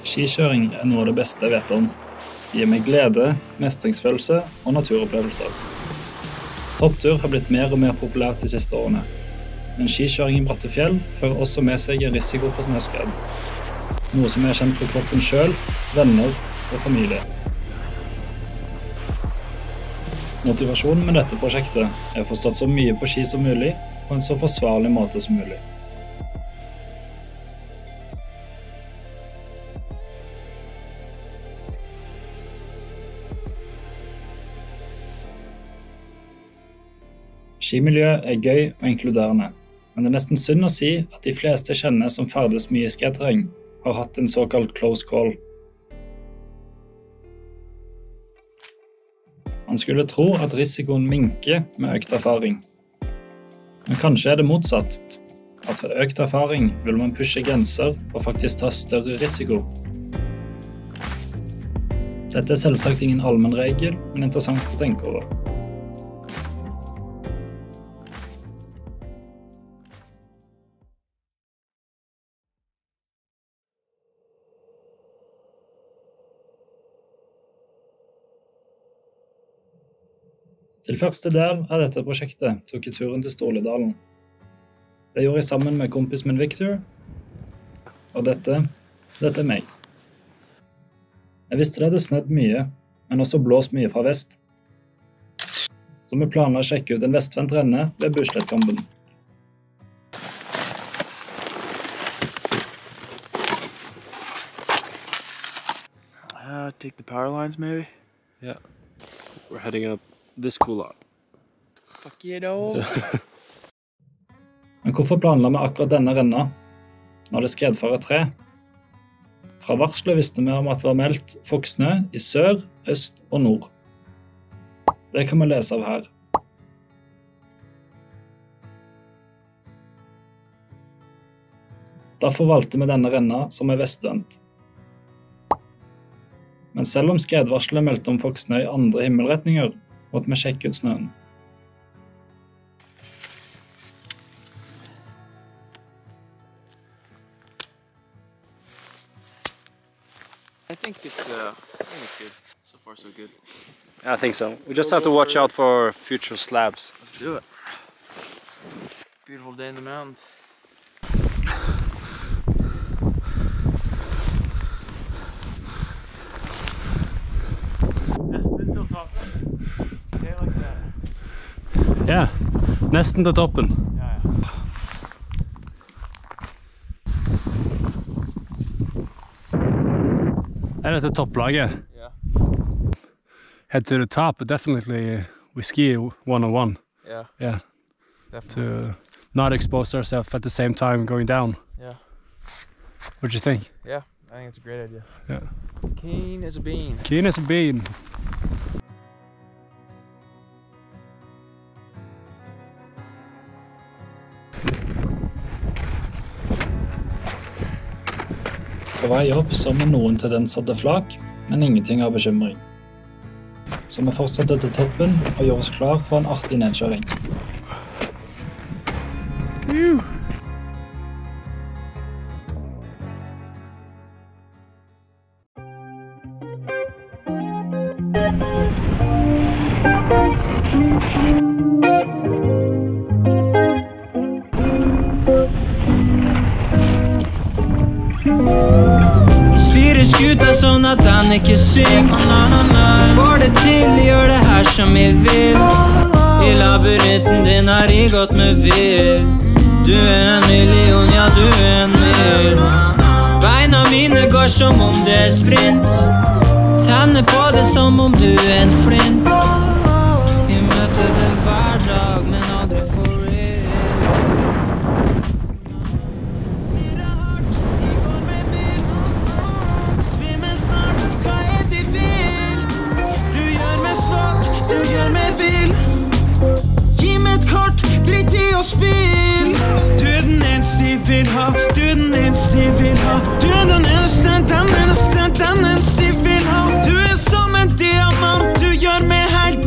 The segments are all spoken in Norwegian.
Skikjøring noe av det beste jeg vet om. Det gir meg glede, mestringsfølelse og naturopplevelser. Topptur har blitt mer og mer populært de siste årene, men skikjøring i bratte fjell fører også med seg en risiko for snøskred. Noe som jeg har kjent på kroppen selv, venner og familie. Motivasjonen med dette prosjektet er å få stått så mye på ski som mulig, på en så forsvarlig måte som mulig. Skimiljøet er gøy og inkluderende, men det er nesten synd å si at de fleste jeg kjenner som ferdes mye i skredterreng, har hatt en såkalt close call. Man skulle tro at risikoen minker med økt erfaring. Men kanskje er det motsatt, at ved økt erfaring vil man pushe grenser og faktisk ta større risiko. Dette er selvsagt ingen allmenn regel, men interessant å tenke over. Til første del av dette prosjektet tok jeg turen til Storlidalen. Det gjorde jeg sammen med kompisen min Victor, og dette er meg. Jeg visste det hadde snødd mye, men også blåst mye fra vest. Så vi planla å sjekke ut en vestvendt renne ved Buslettkampen. Take the power lines maybe? Yeah. We're heading up this cool lot. Fuck you know. Men hvorfor planla vi akkurat denne renna, når det skredfare 3? Fra varslet visste vi om at det var meldt foggsnø i sør, øst og nord. Det kan vi lese av her. Derfor valgte vi denne renna som er vestvendt. Men selv om skredvarselet meldte om foggsnø i andre himmelretninger, måtte vi sjekke ut snøen. I think it's good. So far, so good. I think so. We just have to watch out for future slabs. Let's do it. Beautiful day in the mountains. Nesten til toppen. Say it like that. Ja, nesten til toppen. Er dette topplaget? Yeah. Head to the top, but definitely we ski 101. Yeah. Yeah. Definitely. To not expose ourselves at the same time going down. Yeah. What do you think? Yeah, I think it's a great idea. Yeah. Keen as a bean. Keen as a bean. På vei opp så vi noen tendenser til flak, men ingenting av bekymring. Så vi fortsatte til toppen og gjorde oss klar for en artig nedkjøring. Styrer skuta sånn at den ikke synker. Får det til, gjør det her som jeg vil. I labyrinten din har jeg gått med vil. Du er en million, ja du er en mil. Beina mine går som om det er sprint. Tenner på det som om du er en flint. Jeg møter det hver dag, men aldri for real. Drit i å spille. Du er den eneste de vil ha. Du er den eneste de vil ha. Du er den eneste, den eneste de vil ha. Du er som en diamant. Du gjør meg helt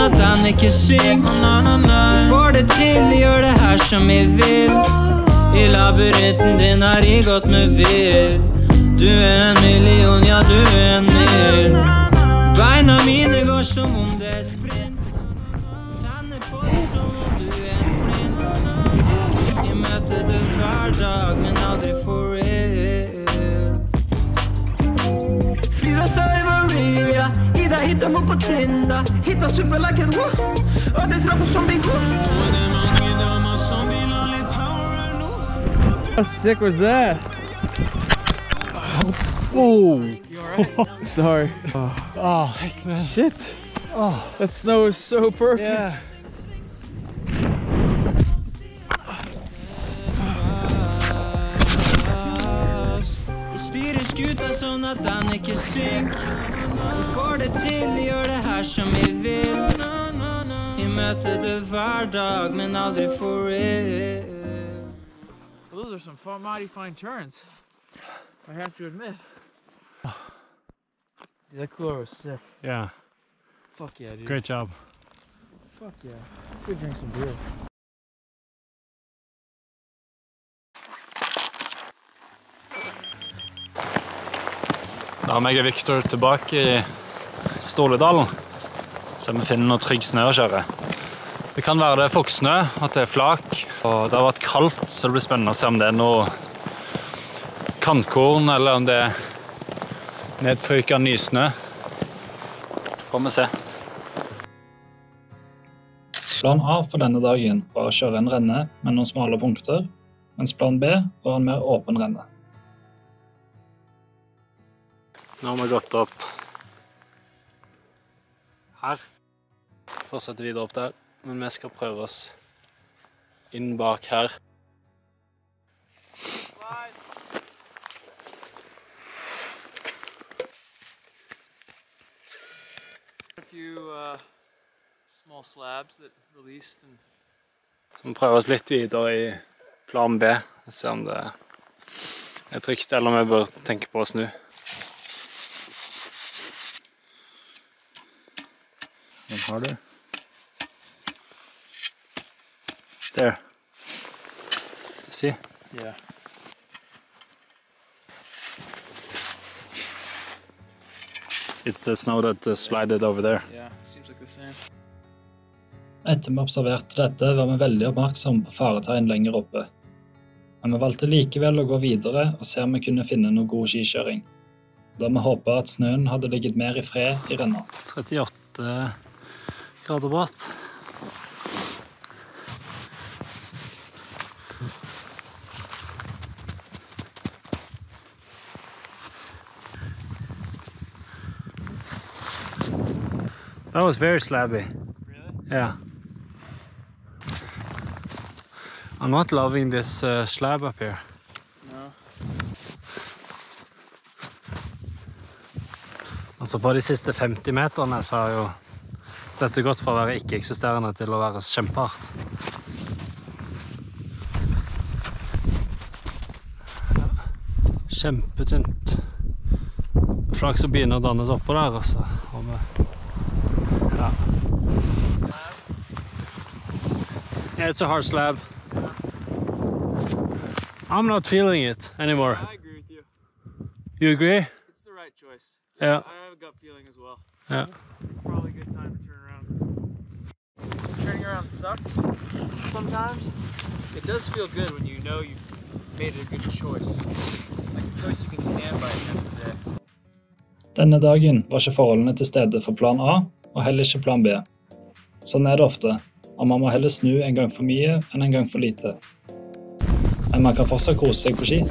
at den ikke synger. Vi får det til, gjør det her som vi vil. I labyrinten din har jeg gått med vil. Du en million, ja du en mil. Beina mine går som om det sprint. Tenner på det som om du en flint. Jeg møter det hver dag, men aldri for real. Flyr av Saivaria, Ida hittar mig på Tinder. Hittar superlaken, och det träffar som min kurs. How sick was that? Oh, sorry. Oh, heck, man. Shit. Oh, That snow is so perfect. yeah. Vi styrer skuta sånn at den ikke synker. Vi får det til, gjør det her som vi vil. Vi møter det hver dag, men aldri for real. Well, those are some mighty fine turns, I have to admit. Dude, that cooler was sick. Yeah, Fuck yeah, dude. great job. Fuck yeah. Let's go drink some beer. Da er meg og Victor tilbake i Ståledalen, så vi finner noe trygg snø å kjøre. Det kan være det er foksnø, at det er flak, og det har vært kaldt, så det blir spennende å se om det er noe kantkorn, eller om det er nedføyket nysnø. Får vi se. Plan A for denne dagen var å kjøre en renne med noen smale punkter, mens plan B var en mer åpen renne. Nå har vi gått opp her. Fortsetter videre opp der, men vi skal prøve oss inn bak her. A few small slabs that released and Så vi prøver oss litt videre i plan B, se om det er trygt, eller om vi bør tenke på å snu. Den har du. There. See? Yeah. It's the snow that slided over there. yeah, it seems like the same. Etter vi observerte dette, var vi veldig oppmerksomme på faretegn lenger oppe. Men vi valgte likevel å gå videre og se om vi kunne finne noe god skikjøring. Da vi håpet at snøen hadde ligget mer i fred i renna. 38 grader bratt. That was very slabby. Really? Yeah. I'm not loving this slab up here. No. Altså på de siste 50 meterne så har jo dette gått fra å være ikke-eksisterende til å være kjempehardt. Ja. Kjempetynt. Flak som begynner å dannes oppå der, altså. Ja. Yeah, it's a hard slab. I'm not feeling it anymore. I agree with you. You agree? It's the right choice. Yeah. I have a gut feeling as well. Yeah. It's probably a good time to turn around. Turning around sucks sometimes. It does feel good when you know you've made a good choice. Like a choice you can stand by at the end of the day. Denne dagen var ikke forholdene til stede for plan A, og heller ikke plan B. Sånn er det ofte, og man må heller snu en gang for mye enn en gang for lite. Men man kan fortsatt kose seg på ski.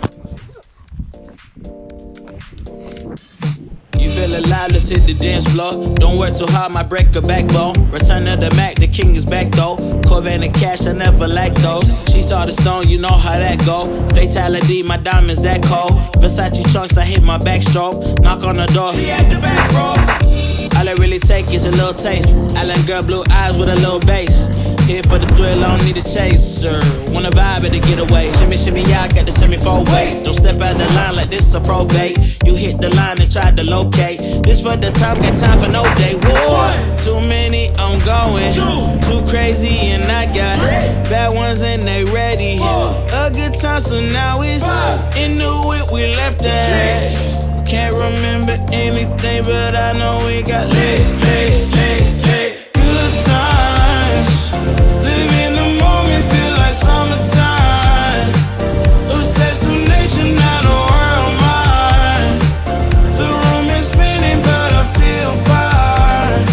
Feel alive, let's hit the dance floor. Don't work too hard, might break a backbone. Return of the Mac, the king is back though. Corvette and cash, I never lack those. She saw the stone, you know how that go. Fatality, my diamonds that cold. Versace trunks, I hit my backstroke. Knock on the door, she at the back, bro. All I really take is a little taste. Island girl, blue eyes with a little bass. Here for the thrill, I don't need a chaser. Wanna vibe at the getaway. Shimmy, shimmy, yeah, I got the semi-4 weight. Don't step out the line like this a probate. You hit the line and tried to locate. This for the top, got time for no day. Whoa, too many, I'm going. Too crazy and I got bad ones and they ready. A good time, so now it's in the whip we left at. Can't remember anything, but I know we got lit. Good times, live in the moment, feel like summertime. Obsessed with nature, not a world mine. The room is spinning, but I feel fine.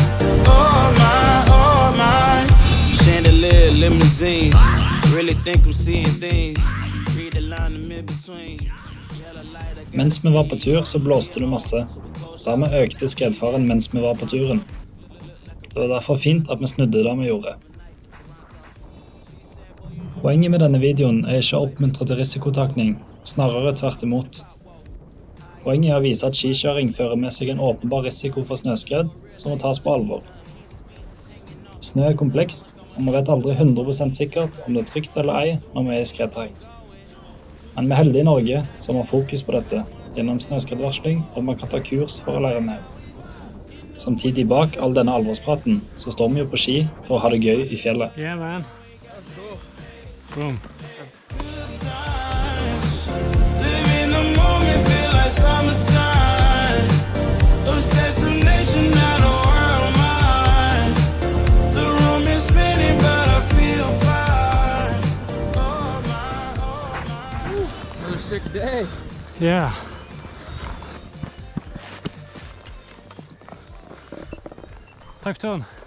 Oh my. Chandelier, limousines. Really think I'm seeing things. Read the line in between. Mens vi var på tur, så blåste det masse. Dermed økte skredfaren mens vi var på turen. Det var derfor fint at vi snudde det vi gjorde. Poenget med denne videoen er ikke å oppmuntre til risikotakning, snarere tvert imot. Poenget er å vise at skikjøring fører med seg en åpenbar risiko for snøskred, som må tas på alvor. Snø er komplekst, og vi vet aldri 100% sikkert om det er trygt eller ei når vi er i skredterreng. Men vi er heldige i Norge som har fokus på dette gjennom snøskredvarsling, og man kan ta kurs for å lære mer. Samtidig bak all denne alvorspraten så står vi jo på ski for å ha det gøy i fjellet. Yeah, man. Boom. Sick day. Yeah. Takk for turen.